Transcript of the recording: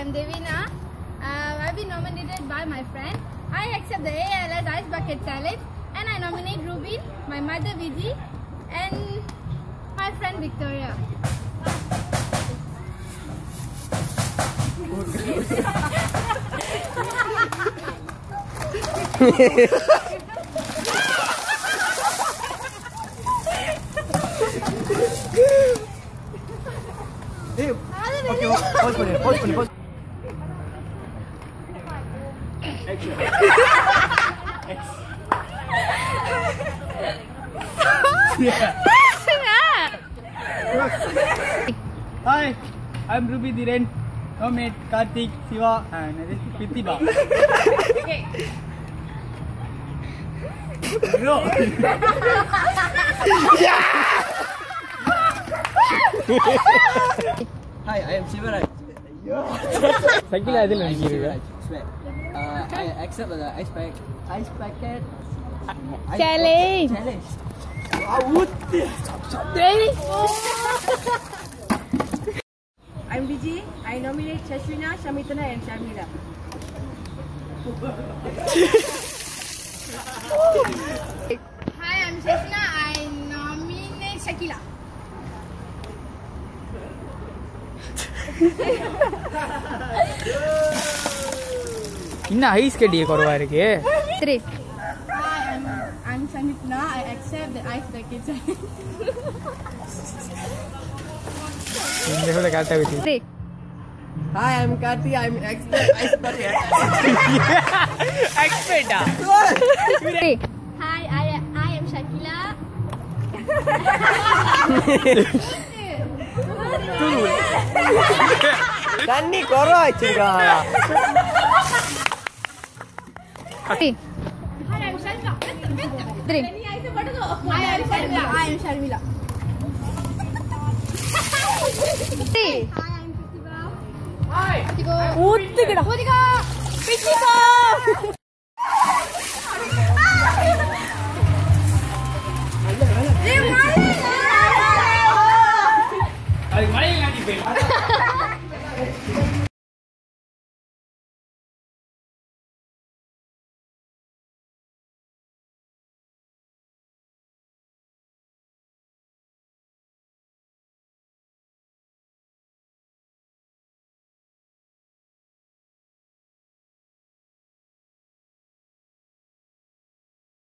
I'm Devina. I've been nominated by my friend. I accept the ALS Ice Bucket Challenge and I nominate Rubin, my mother Viji and my friend Victoria. Okay, pause for it, pause. Hi, I'm Ruby Dhiren, Nominate Karthik, Siva and Prithiba. Okay. Bro. Hi, I am Sivaraj. I accept the ice packet Challenge. Ready? I'm Viji. I nominate Shashwina, Shamitana and Sharmila. Hi, I'm Shashna. I nominate Shakila. என்ன ice கட்டியே குறவா இருக்கு 3. Hi, I'm Shanipna. I accept the ice bucket challenge. இந்த ஹோல காட்ட விட்டு 3. Hi, I'm Karthi. I'm expert ice bucket. எக்ஸ்பெர்ட்டா 3. Hi, I am Shakila. தண்ணி குறவா வச்சிருக்காங்க. 3. Hi, I'm Sharmila. 3. Hi, I'm Sharmila. I am Sharmila. 3. Hi, I'm Prithiba. Hi. Prithiba.